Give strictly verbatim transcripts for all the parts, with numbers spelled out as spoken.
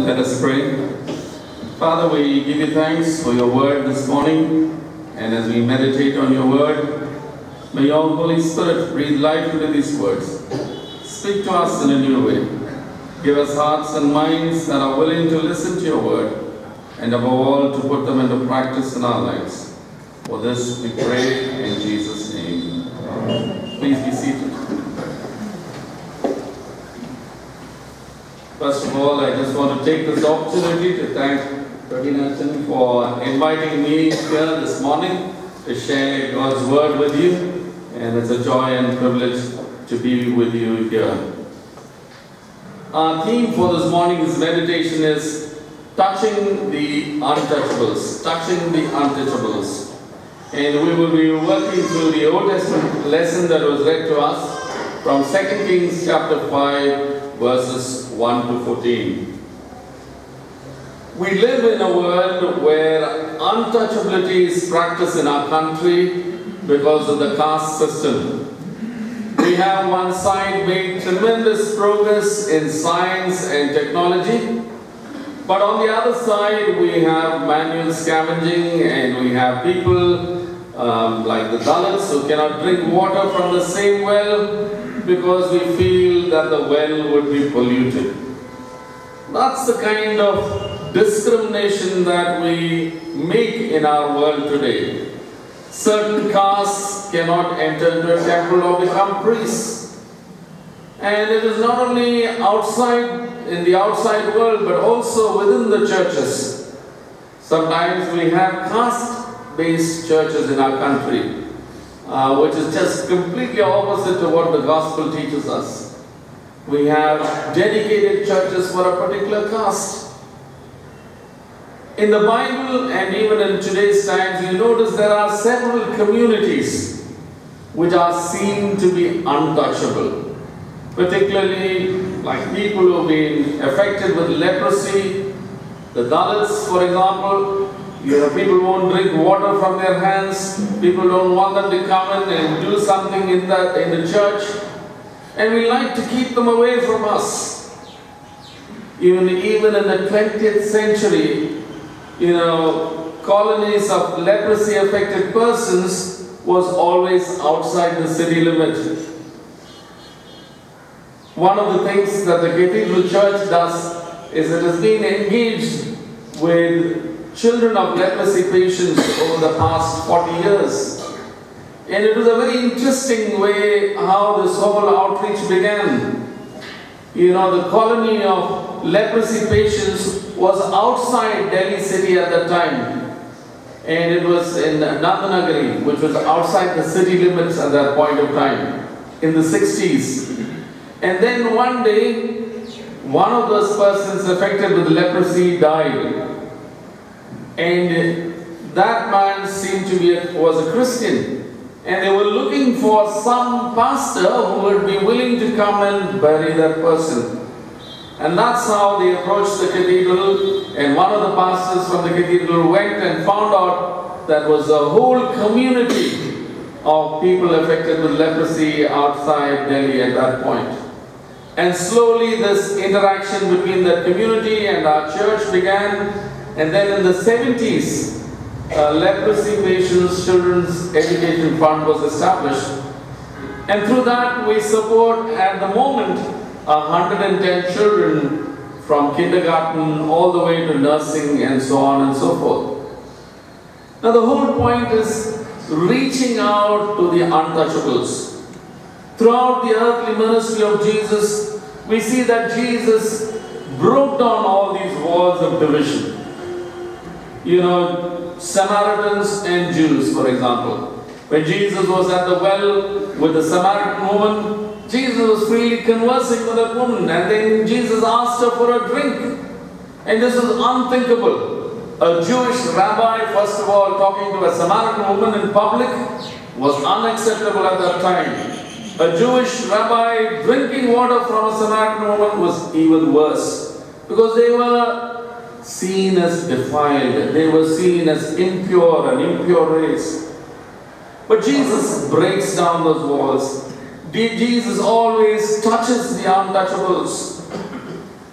Let us pray. Father, we give you thanks for your word this morning, and as we meditate on your word, may your Holy Spirit breathe life into these words. Speak to us in a new way. Give us hearts and minds that are willing to listen to your word, and above all, to put them into practice in our lives. For this we pray in Jesus' name. Amen. Please be seated. First of all, I just want to take this opportunity to thank Ferdinand for inviting me here this morning to share God's word with you. And it's a joy and privilege to be with you here. Our theme for this morning's meditation is touching the untouchables. Touching the untouchables. And we will be working through the Old Testament lesson that was read to us from Second Kings chapter five. Verses one to fourteen. We live in a world where untouchability is practiced in our country because of the caste system. We have one side made tremendous progress in science and technology, but on the other side we have manual scavenging, and we have people um, like the Dalits who cannot drink water from the same well because we feel that the well would be polluted. That's the kind of discrimination that we make in our world today. Certain castes cannot enter into a temple or become priests. And it is not only outside, in the outside world, but also within the churches. Sometimes we have caste-based churches in our country. Uh, which is just completely opposite to what the gospel teaches us. We have dedicated churches for a particular caste. In the Bible and even in today's times, you notice there are several communities which are seen to be untouchable. Particularly like people who have been affected with leprosy, the Dalits, for example. You know, people won't drink water from their hands. People don't want them to come in and do something in the, in the church. And we like to keep them away from us. Even, even in the twentieth century, you know, colonies of leprosy-affected persons was always outside the city limit. One of the things that the Cathedral Church does is it has been engaged with children of leprosy patients over the past forty years. And it was a very interesting way how this whole outreach began. You know, the colony of leprosy patients was outside Delhi city at that time. And it was in Nandanagari, which was outside the city limits at that point of time, in the sixties. And then one day, one of those persons affected with leprosy died. And that man seemed to be a, was a Christian, and they were looking for some pastor who would be willing to come and bury that person. And that's how they approached the cathedral, and one of the pastors from the cathedral went and found out that was a whole community of people affected with leprosy outside Delhi at that point. And slowly this interaction between the community and our church began. And then in the seventies, uh, Leprosy Patients Children's Education Fund was established. And through that, we support at the moment one hundred ten children from kindergarten all the way to nursing and so on and so forth. Now the whole point is reaching out to the untouchables. Throughout the earthly ministry of Jesus, we see that Jesus broke down all these walls of division. You know, Samaritans and Jews, for example. When Jesus was at the well with the Samaritan woman, Jesus was freely conversing with that woman, and then Jesus asked her for a drink. And this was unthinkable. A Jewish rabbi, first of all, talking to a Samaritan woman in public was unacceptable at that time. A Jewish rabbi drinking water from a Samaritan woman was even worse, because they were seen as defiled. They were seen as impure, an impure race. But Jesus breaks down those walls. Jesus always touches the untouchables.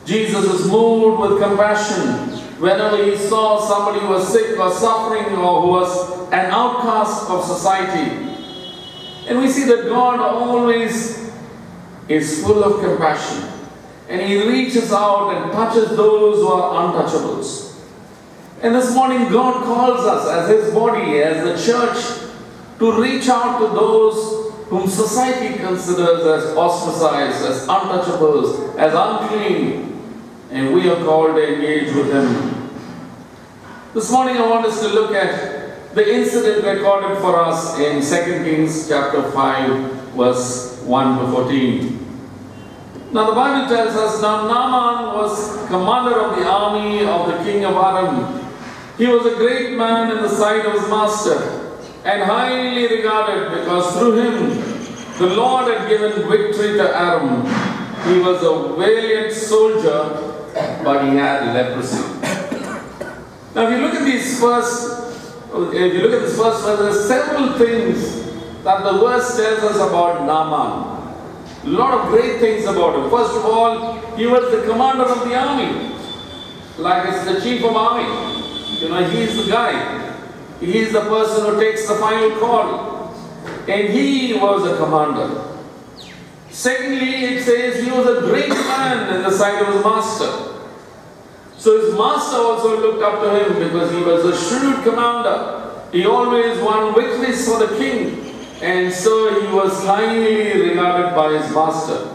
Jesus is moved with compassion whenever he saw somebody who was sick or suffering or who was an outcast of society. And we see that God always is full of compassion. And he reaches out and touches those who are untouchables. And this morning God calls us as his body, as the church, to reach out to those whom society considers as ostracized, as untouchables, as unclean. And we are called to engage with him. This morning I want us to look at the incident recorded for us in Second Kings chapter five, verse one to fourteen. Now the Bible tells us, now Naaman was commander of the army of the king of Aram. He was a great man in the sight of his master and highly regarded because through him the Lord had given victory to Aram. He was a valiant soldier, but he had leprosy. Now if you look at these first, if you look at this first verse, there are several things that the verse tells us about Naaman. A lot of great things about him. First of all, he was the commander of the army. Like it's the chief of army. You know, he's the guy. He's the person who takes the final call. And he was a commander. Secondly, it says he was a great man in the sight of his master. So his master also looked up to him because he was a shrewd commander. He always won victories for the king. And so he was highly regarded by his master.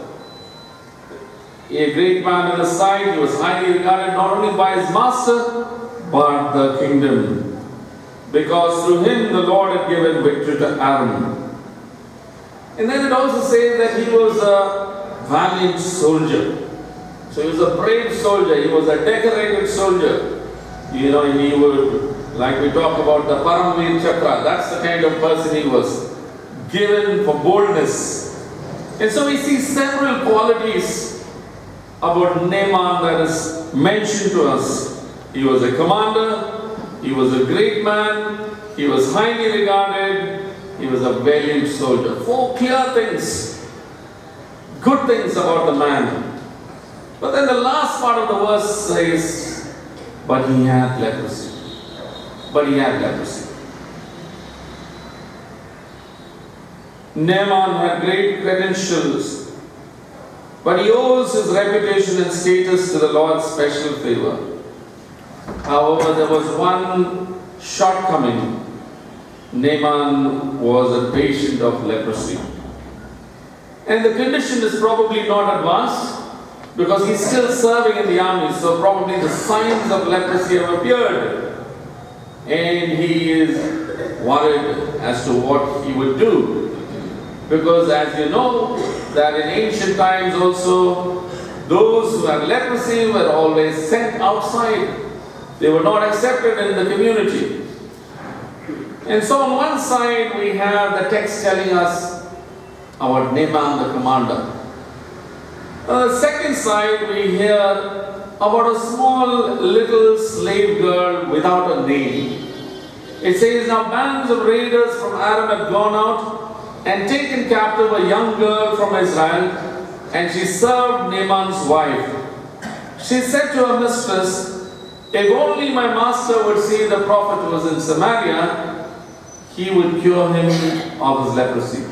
A great man in the sight, he was highly regarded not only by his master, but the kingdom. Because through him the Lord had given victory to Aram. And then it also says that he was a valiant soldier. So he was a brave soldier, he was a decorated soldier. You know, he would, like we talk about the Paramveer Chakra, that's the kind of person he was. Given for boldness. And so we see several qualities about Naaman that is mentioned to us. He was a commander, he was a great man, he was highly regarded, he was a valiant soldier. Four clear things, good things about the man. But then the last part of the verse says, but he had leprosy. But he had leprosy. Naaman had great credentials, but he owes his reputation and status to the Lord's special favor. However, there was one shortcoming. Naaman was a patient of leprosy. And the condition is probably not advanced because he's still serving in the army, so probably the signs of leprosy have appeared. And he is worried as to what he would do. Because as you know, that in ancient times also, those who had leprosy were always sent outside. They were not accepted in the community. And so on one side we have the text telling us about Naaman the commander. On the second side we hear about a small little slave girl without a name. It says, now bands of raiders from Aram had gone out and taken captive a young girl from Israel, and she served Naaman's wife. She said to her mistress, if only my master would see the prophet who was in Samaria, he would cure him of his leprosy.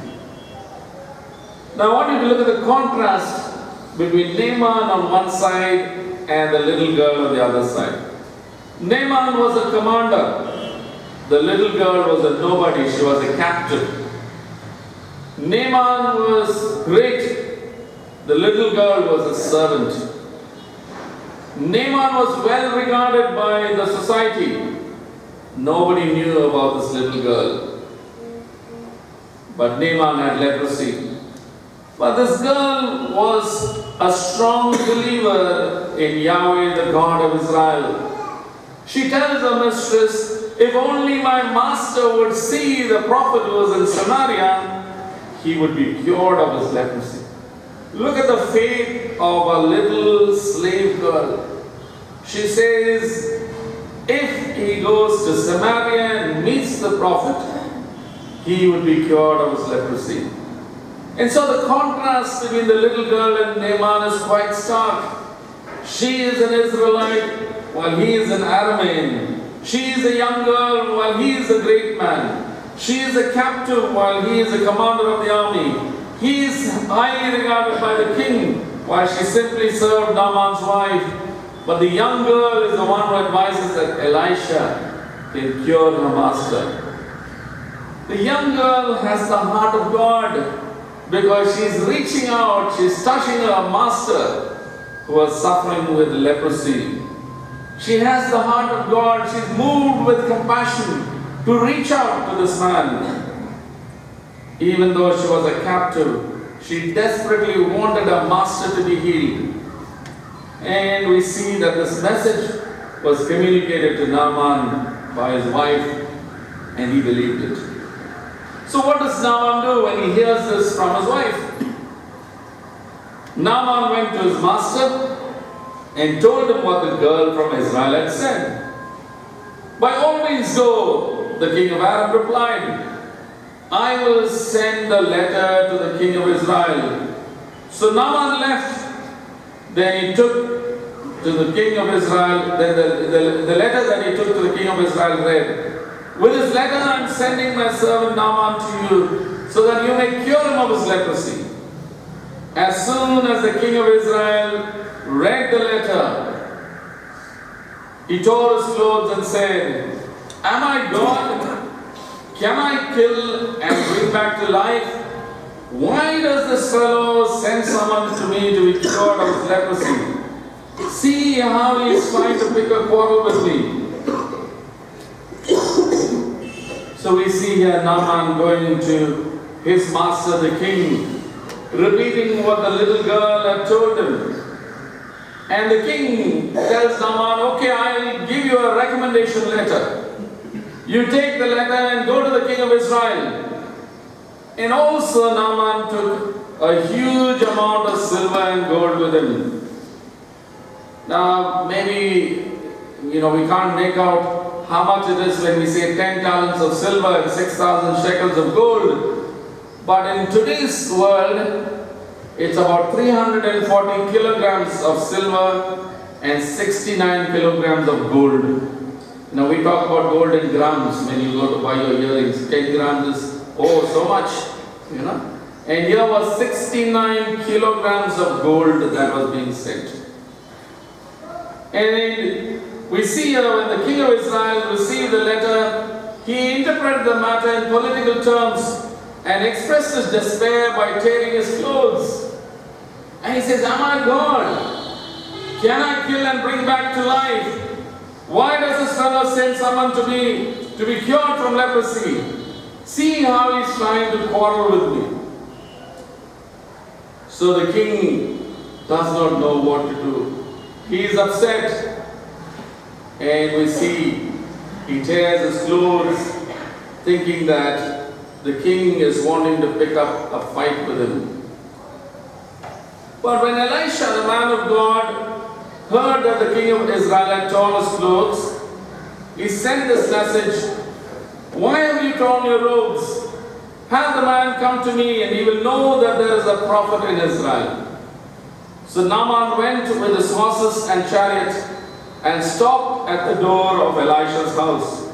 Now I want you to look at the contrast between Naaman on one side and the little girl on the other side. Naaman was a commander. The little girl was a nobody. She was a captive. Naaman was great. The little girl was a servant. Naaman was well regarded by the society. Nobody knew about this little girl. But Naaman had leprosy. But this girl was a strong believer in Yahweh, the God of Israel. She tells her mistress, if only my master would see the prophet who was in Samaria, he would be cured of his leprosy. Look at the faith of a little slave girl. She says, if he goes to Samaria and meets the prophet, he would be cured of his leprosy. And so the contrast between the little girl and Naaman is quite stark. She is an Israelite while he is an Aramean. She is a young girl while he is a great man. She is a captive while he is a commander of the army. He is highly regarded by the king while she simply served Naaman's wife. But the young girl is the one who advises that Elisha can cure her master. The young girl has the heart of God because she is reaching out, she is touching her master who was suffering with leprosy. She has the heart of God, she is moved with compassion to reach out to this man. Even though she was a captive, she desperately wanted her master to be healed. And we see that this message was communicated to Naaman by his wife, and he believed it. So what does Naaman do when he hears this from his wife? Naaman went to his master and told him what the girl from Israel had said. By all means go, the king of Aram replied. I will send a letter to the king of Israel. So Naaman left. Then he took to the king of Israel, then the, the, the letter that he took to the king of Israel read, with this letter I am sending my servant Naaman to you, so that you may cure him of his leprosy. As soon as the king of Israel read the letter, he tore his clothes and said, Am I God? Can I kill and bring back to life? Why does this fellow send someone to me to be cured of his leprosy? See how he is trying to pick a quarrel with me. So we see here Naaman going to his master the king, repeating what the little girl had told him. And the king tells Naaman, okay, I'll give you a recommendation letter. You take the letter and go to the king of Israel. And also Naaman took a huge amount of silver and gold with him. Now maybe, you know, we can't make out how much it is when we say ten talents of silver and six thousand shekels of gold. But in today's world, it's about three hundred forty kilograms of silver and sixty-nine kilograms of gold. Now we talk about gold in grams when you go to buy your earrings. ten grams is, oh, so much, you know. And here was sixty-nine kilograms of gold that was being sent. And we see here when the king of Israel received the letter, he interpreted the matter in political terms and expressed his despair by tearing his clothes. And he says, Am I God? Can I kill and bring back to life? Why does this fellow send someone to me to be cured from leprosy? See how he's trying to quarrel with me. So the king does not know what to do. He is upset, and we see he tears his clothes, thinking that the king is wanting to pick up a fight with him. But when Elisha, the man of God, heard that the king of Israel had torn his clothes, he sent this message, Why have you torn your robes? Have the man come to me, and he will know that there is a prophet in Israel. So Naaman went with his horses and chariot and stopped at the door of Elisha's house.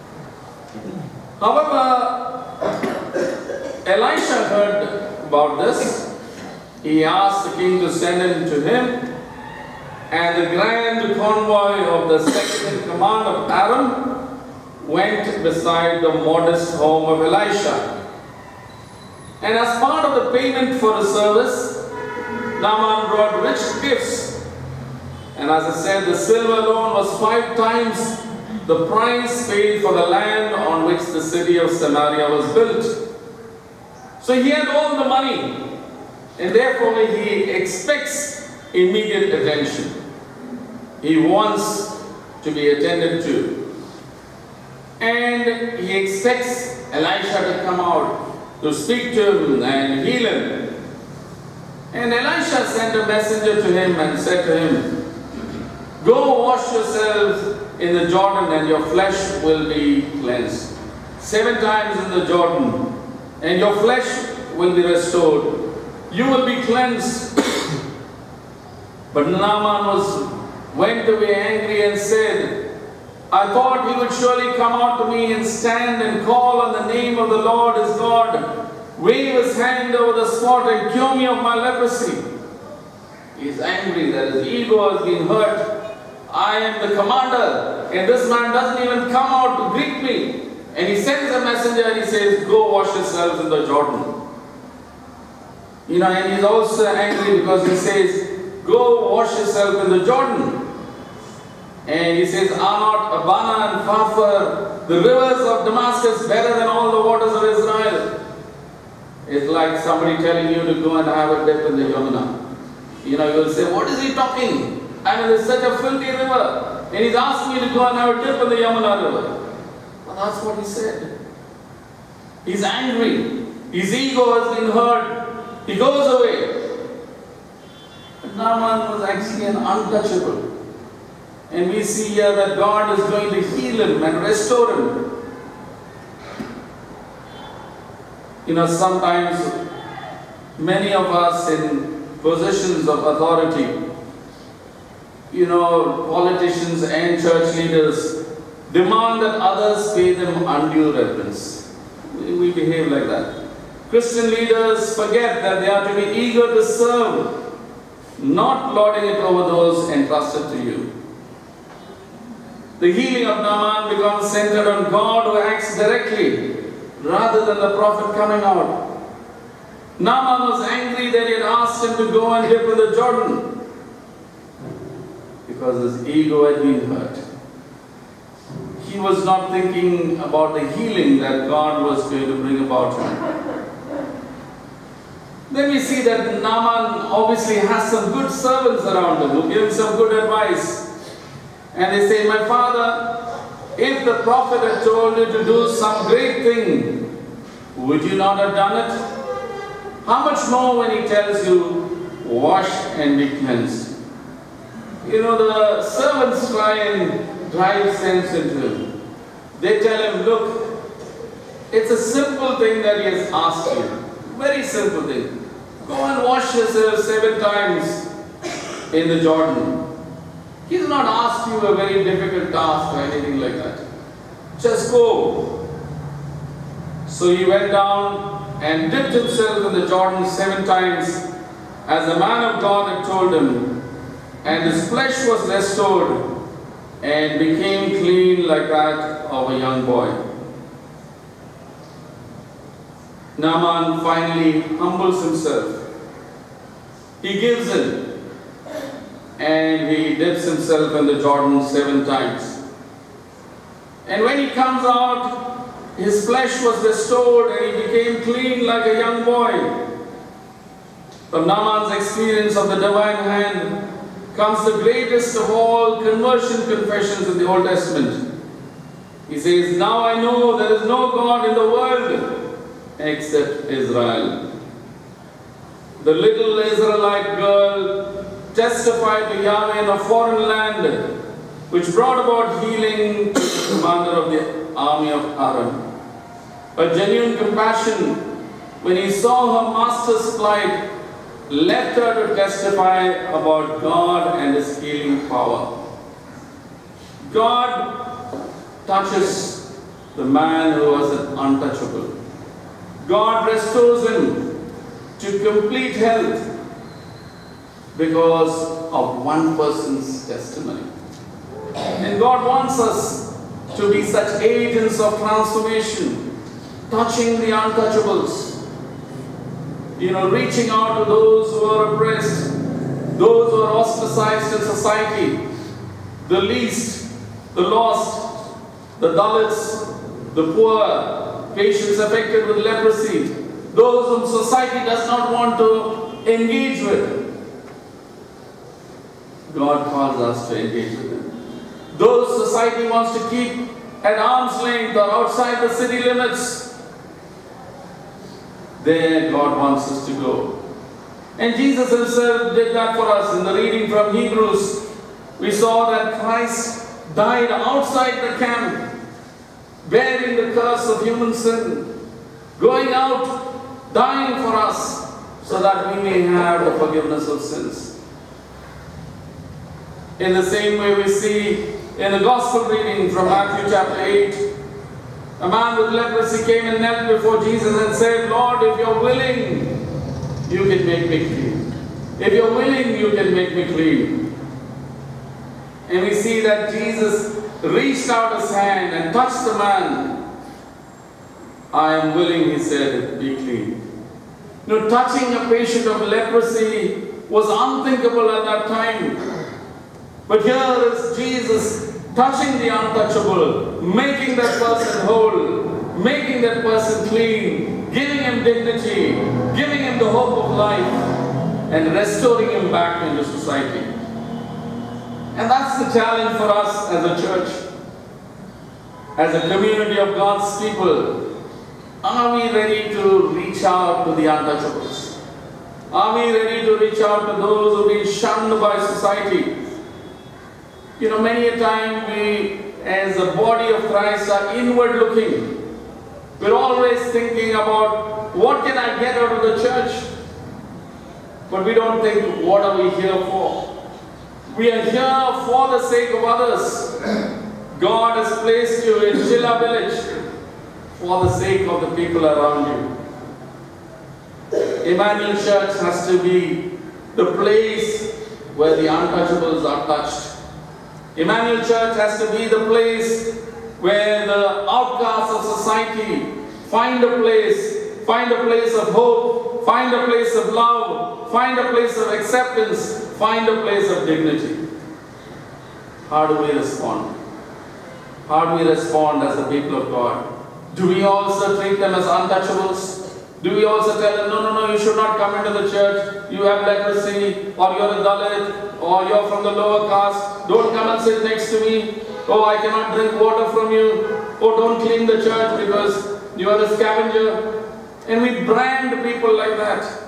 However, Elisha heard about this. He asked the king to send him to him, and the grand convoy of the second in command of Aram went beside the modest home of Elisha. And as part of the payment for the service, Naaman brought rich gifts. And as I said, the silver alone was five times the price paid for the land on which the city of Samaria was built. So he had all the money, and therefore he expects immediate attention. He wants to be attended to. And he expects Elisha to come out to speak to him and heal him. And Elisha sent a messenger to him and said to him, Go wash yourself in the Jordan, and your flesh will be cleansed. Seven times in the Jordan, and your flesh will be restored. You will be cleansed. But Naaman was, went away angry and said, I thought he would surely come out to me and stand and call on the name of the Lord his God, wave his hand over the spot and cure me of my leprosy. He is angry that his ego has been hurt. I am the commander, and this man doesn't even come out to greet me. And he sends a messenger and he says, go wash yourselves in the Jordan. You know, and he's also angry because he says, go wash yourself in the Jordan. And he says, are not Abana and Pharpar, the rivers of Damascus, better than all the waters of Israel? It's like somebody telling you to go and have a dip in the Yamuna. You know, you will say, what is he talking? I mean, there's such a filthy river. And he's asking me to go and have a dip in the Yamuna river. Well, that's what he said. He's angry. His ego has been hurt. He goes away. But Naaman was actually an untouchable. And we see here that God is going to heal him and restore him. You know, sometimes many of us in positions of authority, you know, politicians and church leaders demand that others pay them undue reverence. We behave like that. Christian leaders forget that they are to be eager to serve, not lording it over those entrusted to you. The healing of Naaman becomes centered on God who acts directly rather than the prophet coming out. Naaman was angry that he had asked him to go and dip in the Jordan because his ego had been hurt. He was not thinking about the healing that God was going to bring about him. Then we see that Naaman obviously has some good servants around him who give him some good advice. And they say, my father, if the prophet had told you to do some great thing, would you not have done it? How much more when he tells you, wash and be cleansed? You know, the servants try and drive sense into him. They tell him, look, it's a simple thing that he has asked you. Very simple thing. Go and wash yourself seven times in the Jordan. He's not asked you a very difficult task or anything like that. Just go. So he went down and dipped himself in the Jordan seven times as the man of God had told him. And his flesh was restored and became clean like that of a young boy. Naaman finally humbles himself. He gives in. And he dips himself in the Jordan seven times. And when he comes out, his flesh was restored and he became clean like a young boy. From Naaman's experience of the divine hand comes the greatest of all conversion confessions in the Old Testament. He says, now I know there is no God in the world except Israel. The little Israelite girl testified to Yahweh in a foreign land, which brought about healing to the commander of the army of Aram. A genuine compassion when he saw her master's plight led her to testify about God and his healing power. God touches the man who was untouchable. God restores him to complete health because of one person's testimony. And God wants us to be such agents of transformation, touching the untouchables, you know, reaching out to those who are oppressed, those who are ostracized in society, the least, the lost, the Dalits, the poor, patients affected with leprosy, those whom society does not want to engage with. God calls us to engage with them. Those society wants to keep at arm's length or outside the city limits, there God wants us to go. And Jesus himself did that for us. In the reading from Hebrews, we saw that Christ died outside the camp, bearing the curse of human sin, going out, dying for us, so that we may have the forgiveness of sins. In the same way we see in the Gospel reading from Matthew chapter eight, a man with leprosy came and knelt before Jesus and said, Lord, if you're willing, you can make me clean. If you're willing, you can make me clean. And we see that Jesus reached out his hand and touched the man. I am willing, he said, be clean. You know, touching a patient of leprosy was unthinkable at that time. But here is Jesus touching the untouchable, making that person whole, making that person clean, giving him dignity, giving him the hope of life, and restoring him back into society. And that's the challenge for us as a church, as a community of God's people. Are we ready to reach out to the untouchables? Are we ready to reach out to those who have been shunned by society? You know, many a time we, as a body of Christ, are inward looking. We're always thinking about what can I get out of the church? But we don't think, what are we here for? We are here for the sake of others. God has placed you in Shila village for the sake of the people around you. Emmanuel Church has to be the place where the untouchables are touched. Emmanuel Church has to be the place where the outcasts of society find a place, find a place of hope, find a place of love, find a place of acceptance, find a place of dignity. How do we respond? How do we respond as the people of God? Do we also treat them as untouchables? Do we also tell them, no, no, no, you should not come into the church, you have leprosy, or you're a Dalit, or you're from the lower caste, don't come and sit next to me, oh, I cannot drink water from you, oh, don't clean the church because you are a scavenger. And we brand people like that.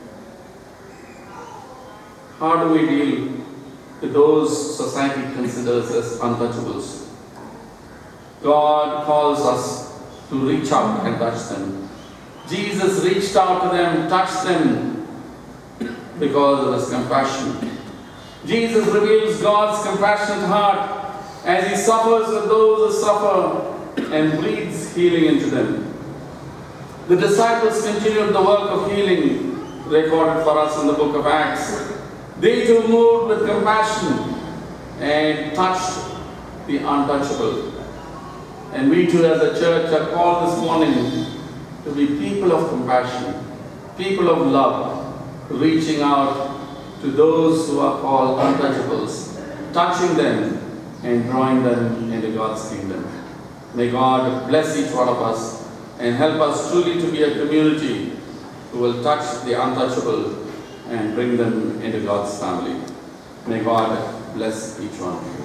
How do we deal with those society considers as untouchables? God calls us to reach out and touch them. Jesus reached out to them, touched them because of his compassion. Jesus reveals God's compassionate heart as he suffers with those who suffer and breathes healing into them. The disciples continued the work of healing recorded for us in the book of Acts. They too moved with compassion and touched the untouchable. And we too as a church are called this morning to be people of compassion, people of love, reaching out to those who are called untouchables, touching them and drawing them into God's kingdom. May God bless each one of us and help us truly to be a community who will touch the untouchable and bring them into God's family. May God bless each one of you.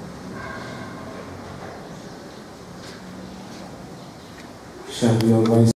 Shall we all rise?